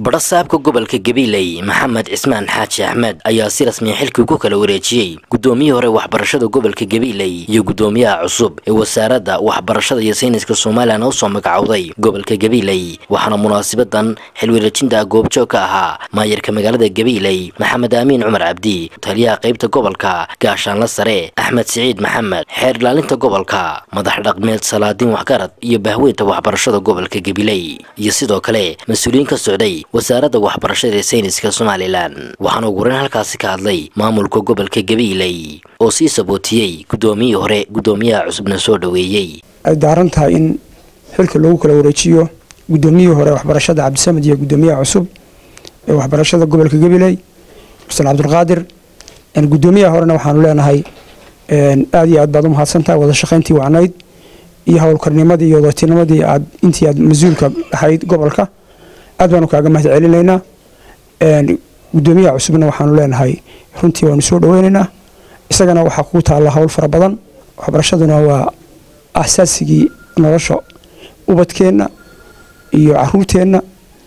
barasaabka gobolka Gabiley Maxamed Ismaan Xaaji Axmed ayaa si rasmi ah xilkii ku kala wareejiyay gudoomiyihii hore waxbarashada gobolka Gabiley iyo gudoomiyaha cusub ee wasaaradda waxbarashada iyo sayniska Soomaaliya oo soo magacawday gobolka Gabiley waxaana munaasabadan xil wareejinta goobjoog ka ahaa maayirka magaalada Gabiley Maxamed Amiin Cumar Cabdi taliyaha qaybta gobolka gaashaanle sare Axmed Saciid Maxamed xeer ilaalinta gobolka madax dhaqameed Salaadiin Waxgarad iyo bahweynta waxbarashada gobolka Gabiley iyo sidoo kale mas'uuliyiin ka socday wasaaradda waxbarashada sayniska Soomaaliland waxaana ugu horeyn halkaas ka hadlay maamulka gobolka Gabiley oo si sabootiyay gudoomiyihii hore gudoomiyaha cusubna soo dhaweeyay ay daarantahay in xilka lagu kala wareejiyo gudoomiyihii hore waxbarashada Cabdisamed iyo gudoomiyaha cusub ee waxbarashada gobolka Gabiley Mr. Cabdulqaadir in gudoomiyaha horena waxaanu leenahay aad iyo aad baad u mahadsantahay wada shaqayntii wacnayd iyo hawlkarnimadii iyo wadatiinimadii aad intii aad mas'uulka ahayd gobolka aad baanu kaaga mahad celinaynaa gudoomiyaha cusubna waxaanu leenahay runtii waanu soo dhaweynaynaa isagana waxa ku taala hawl fara badan waxbarashaduna waa asaasigii nolosha ubadkeena iyo caruurteena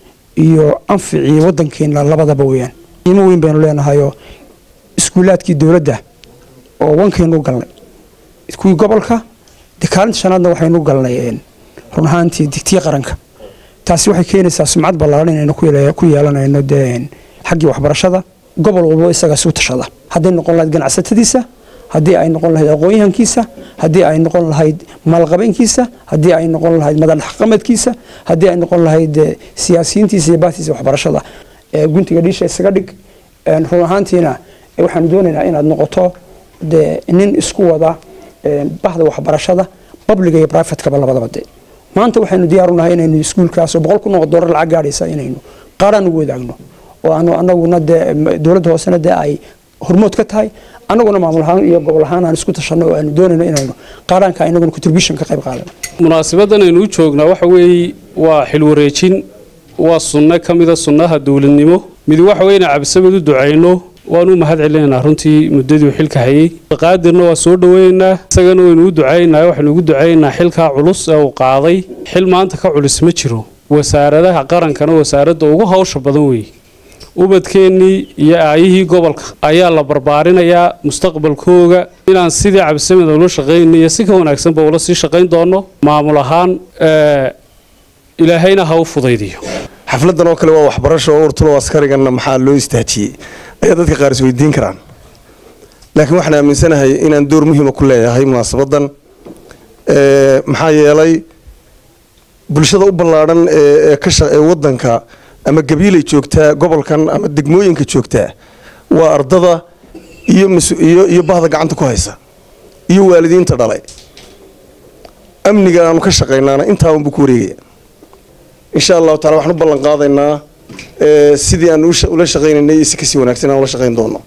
iyo anficii wadankeena labadaba weeyaan qiimo weyn baynu leenahay iskuulaadkii dawladda oo wankeenu galnay kuwii gobolka dekaalinta shanaadna waxaynu galnay run ahaantii digtii qaranka taasi waxay keenaysaa sumcad ballaaran inaynu ku yeelanayno xaggii waxbarashada gobol walba isaga soo tashada haddii noqon lahayd ganacsatadiisa haddii ay noqon lahayd aqoon-yahankiisa haddii ay noqon lahayd maalqabeynkiisa haddii ay noqon lahayd madax dhaqameedkiisa haddii ay noqon lahayd siyaasiyiintiisa iyo baahtiisa waxbarashada guntiga dhiisha isaga dhig run ahaantiina waxaanu doonaynaa inaad noqoto nin isku wada bahda waxbarashada public iyo private kaba labadaba maanta waxaynu diyaar u nahay inaynu iskuulkaas oo $100,000 lacag gaadhaysa inaynu qaran ugu wadaagno oo anaguna dawladda hoosena ay hormood ka tahay anaguna maamul ahaan iyo gobol ahaan aan isku tashano oo aanu doonayno inaynu qaranka inaguna contribution ka qayb qaadano munaasabadan aynu joognaa waxa weey waa xil wareejin waa sunna kamida sunnaha dawladnimo mid waxa weeyna Cabdisamed u duceyno waanu mahad celinaynaa runtii muddadii xilka hayay qaadirna waa soo dhaweynaa isagana waynu u duceynaa waxaanu ugu duceynaa xilka culus ee uu qaaday xil maanta ka culus ma jiro wasaaradaha qarankana wasaaradda ugu hawsha badan weey ubadkeennii iyo aayihii gobolka ayaa la barbaarinayaa mustaqbalkooga inaan sidii Cabdisamed ula shaqeynay si ka wanaagsan ba ula sii shaqeyn doono maamul ahaan ilaahayna ha u fudaydiyo xafladan oo kale waa waxbarasho oo urtulo askarigana maxaa loo istaajiyay ay dadka qaar is weydiin karaan laakiin waxaan aaminsanahay inaan door muhiim ah ku leeyahay munaasabadan maxaa yeelay bulshada u ballaaran ee ka shaqeeya wadanka ama Gabiley joogta gobolkan ama degmooyinka joogta waa ardada iyo bahda gacanta ku haysa iyo waalidiinta dhalay amniga aanu ka shaqeynaana inta uu ku wareegaya insha Allah taala waxaan u ballan qaadaynaa sidii aan ula shaqeynay si kasi wanaagsan aan ula shaqeyn doono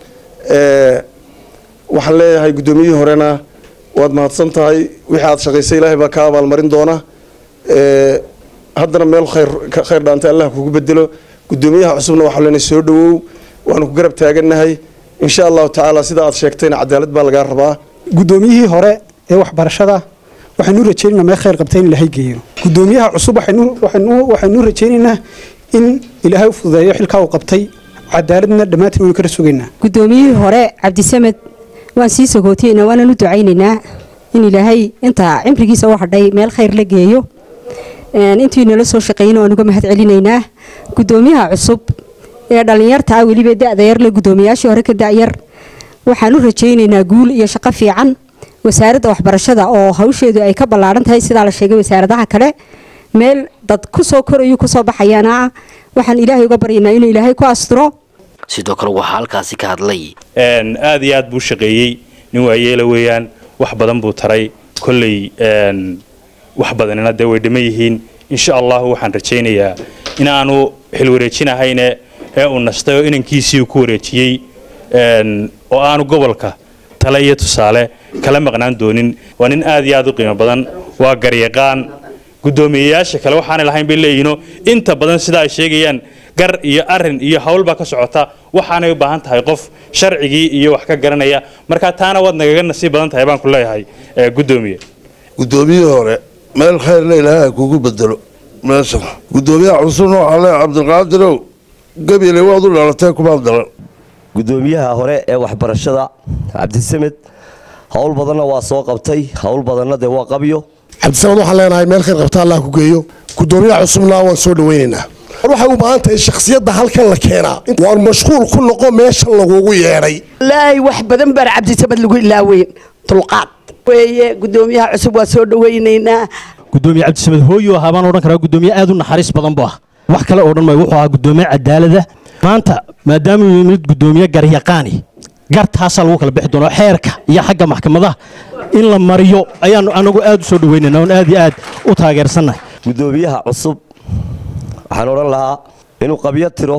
waxaan leeyahay gudoomiyihii horena waad mahadsan tahay wixii aad shaqeysay Ilaahay baa ka abaal marin doona haddana meel khayr dhaanta Allah kugu bedelo gudoomiyaha cusubna waxa leenahay soo dhawow waanu ku garab taaganahay insha Allah taala sida aad sheegtayna cadaalad baa laga rabaa gudoomiyihii hore ee waxbarashada waxaanu rajaynaynaa meel khayr qabtay in Ilaahay geeyo gudoomiyaha cusub waxaanu rajaynaynaa in Ilaahay u fududeeyo xilka uu qabtay cadaaladna dhamaantiin waynu ka sugaynaa gudoomiyihii hore Cabdisamed waan sii sagootiyeena waana u ducaynaynaa in Ilaahay inta cimrigiisa u hadhay meel khayr la geeyo intii nala soo shaqeeyay waan uga mahad celinaynaa gudoomiyaha cusub ee dhalinyarta waliba da'da yar la gudoomiyaashii hore ka da'yar waxaan u rajaynaynaa guul iyo shaqo fiican wasaaradda waxbarashada oo hawsheedu ay ka ballaaran tahay sida la sheegay wasaaradaha kale meel dad ku soo korayo ku soo baxayana waxaan Ilaahay uga baryaynaa inuu Ilaahay ku asturo sidoo kale waxa halkaas ka hadlay aad iyo aad buu shaqeeyay nin waayeela weeyaan wax badan buu taray kulay wax badanina way dhimay yihiin insha Allah waxaan rajaynayaa in aanu xil wareejinahayna ee uu nastayo inankiisii ku wareejiyay oo aanu gobolka tala iyo tusaale kala maqnaan doonin waa nin aad iyo aad u qiimo badan waa garyaqaan gudoomiyayaasha kale waxaan lahayn bay leeyino inta badan sida ay sheegayaan gar iyo arin iyo hawlba ka socota waxaanay u baahan tahay qof sharcigi iyo wax ka garanaya marka taana wad nagaga nasiib badan tahay baan ku leeyahay gudoomiye hore meel khayr la ilaahay kugu bedelo meesha gudoomiyaha cusub ale cabdiqaadirow gabiley waad u dhalatay kumaad dhalan gudoomiyaha hore ee waxbarashada cabdisamed hawl badanna waa soo qabtay hawl badanna dee waa qabyo cabdisamed waxaan leenahay meel khayr qabta allah ku geeyo gudoomiyaha cusubna waan soo dhaweynaynaa waxay u baahan tahay shakhsiyadda halkan la keenaa waan mashquul ku noqo meeshan lagugu yeedhay wallaahi wax badan baan cabdisamed lagu ilaaweyn dulqaad weeye gudoomiyaha cusub waa soo dhaweynaynaa gudoomiye cabdisamed hooyo ahaa baan odhan karaa gudoomiye aad u naxariis badan buu ah wax kale oo dhan may wuxuu ahaa gudoomiye cadaalada maanta maadaama uu yimid gudoomiye garyaqaani gartaasaa lagu kala bixi doonaa xeerka iyo xagga maxkamadaha in la mariyo ayaanu anagu aad u soo dhaweynaynaa oon aad iyo aad u taageersannahay gudoomiyaha cusub waxaan odhan lahaa inuu qabyo tiro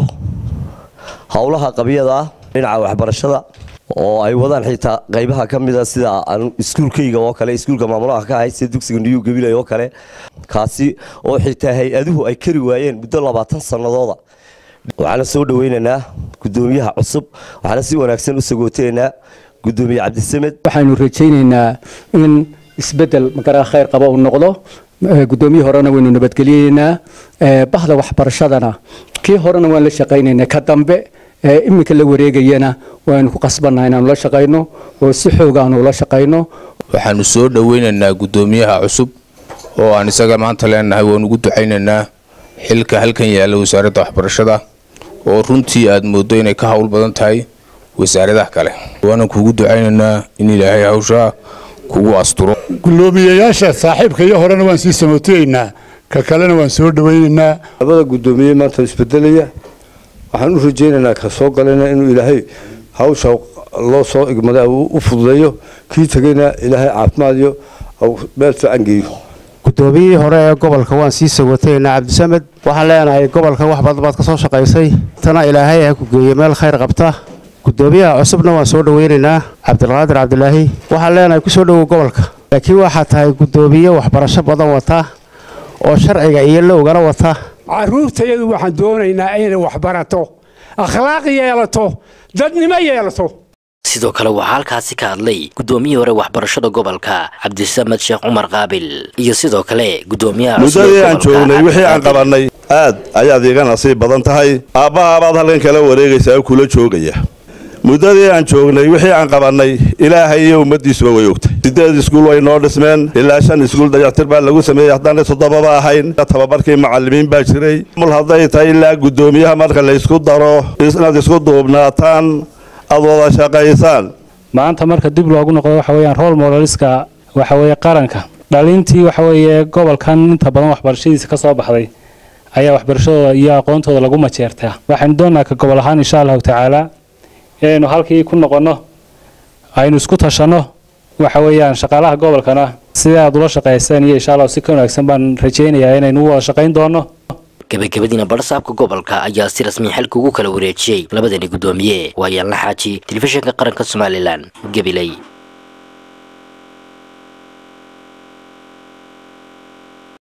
howlaha qabyada dhinaca waxbarashada oo ay wadaan xitaa qaybaha ka mida sida iskuulkayga oo kale iskuulka maamulaha ka ahay sida dugsiga New Gabiley oo kale kaasi oo xitaa hay-aduhu ay kari waayeen muddo 20 sanadooda waxaan soo dhaweynaynaa gudoomiyaha cusub waxaan si wanaagsan u sagooteynaa gudoomiye cabdisamed waxaanu rajaynaynaa in isbedel magara khayr qaba uu noqdo gudoomiye horena waynu nabadgelinaynaa bahda waxbarashadana kii horena waan la shaqaynaynaa ka dambe iminka la wareegayana waanu ku qasbanahay inaanu la shaqayno oo si xoog ah aanu la shaqayno waxaanu soo dhaweynaynaa gudoomiyaha cusub oo aan isaga maanta leenahay waan ugu ducaynaynaa xilka halkan yaala wasaaradda waxbarashada oo runtii aad moodo inay ka hawl badan tahay wasaaradaha kale waana kugu ducaynaynaa in ilaahay hawsha kugu asturo gudoomiyayaasha saaxiibka iyo horena waan sii samooteynaa ka kalena waan soo dhaweynaynaa labada gudoomiye maanta isbedelaya waxaan u rajaynaynaa ka soo galayna inuu ilaahay hawsha loo soo igmaday u fududeeyo kii tagayna ilaahay caafimaad iyo meel fiican geeyo gudoomiye hore ee gobolka waan sii sagooteynaa cabdisamed waxaan leenahay gobolka wax badan baad ka soo shaqaysay tana ilaahay ha ku geeyo meel khayr qabta gudoomiyaha cusubna waan soo dhaweynaynaa cabdiqaadir cabdilaahi waxaan leenahay ku soo dhawow gobolka laakiin waxaa tahay gudoomiye waxbarasho badan wata oo sharciga iyo lowgana wata caruurtayadu waxaan doonaynaa inay wax barato akhlaaq yeelato dadnimo yeelato sidoo kale waxaa halkaasi ka hadlay gudoomiyihii hore waxbarashada gobolka cabdisamed sheekh cumar qaabil iyo sidoo kale gudoomiyaha muddadii aan joognay wixii aan qabanay aad ayaad iga nasiib badan tahay aabbahabaad halkan kala wareegaysaa oo kula joogaya muddadii aan joognay wixii aan qabanay ilaahay iyo ummadiisuba way ogtay 8 iskuul way noo dhismeen ilaa 5 iskuul dayactir baa lagu sameeyay haddana 7 ba ahayn tababarkii macallimiin baa jiray mul hadday tahay ilaa gudoomiyaha marka la isku daro inaad isku duubnaataan aad wada shaqaysaan maanta marka dib loogu noqdo waxa weeyaan role modeliska waxa weeye qaranka dhalintii waxa weeye gobolkan inta badan waxbarashadiisa ka soo baxday ayaa waxbarashadooda iyo aqoontooda lagu majeertaa waxaan doonaa ka gobol ahaan insha Allah tacaala inaynu halkii ku noqono aynu isku tashano waxa weeyaan shaqaalaha gobolkana sida aad ula shaqaysaan iyo insha Allah si ka wanaagsan baan rajaynayaa inaynu wada shaqayn doono gabagabadiina barsaabka gobolka ayaa si rasmi xilka ugu kala wareejiyay labadani gudoomiye waayaan la xaaji telefishinka qaranka Soomaaliland Gabiley